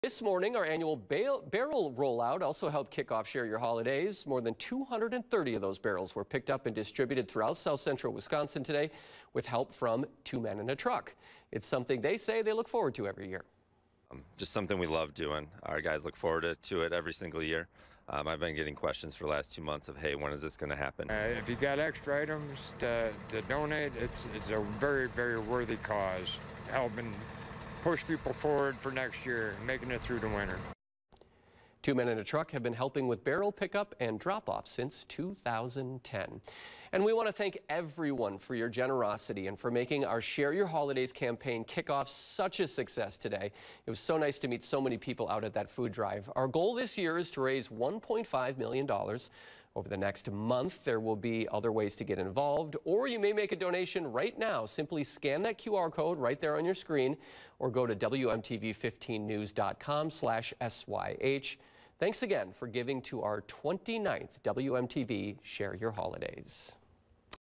This morning, our annual barrel rollout also helped kick off Share Your Holidays. More than 230 of those barrels were picked up and distributed throughout south central Wisconsin today with help from Two Men in a Truck. It's something they say they look forward to every year. Just something we love doing. Our guys look forward to it every single year. I've been getting questions for the last 2 months of, hey, when is this going to happen? If you got extra items to donate, it's a very, very worthy cause, helping push people forward for next year, making it through the winter. Two Men in a Truck have been helping with barrel pickup and drop-off since 2010. And we want to thank everyone for your generosity and for making our Share Your Holidays campaign kick off such a success today. It was so nice to meet so many people out at that food drive. Our goal this year is to raise $1.5 million. Over the next month, there will be other ways to get involved, or you may make a donation right now. Simply scan that QR code right there on your screen or go to WMTV15news.com/SYH. Thanks again for giving to our 29th WMTV Share Your Holidays.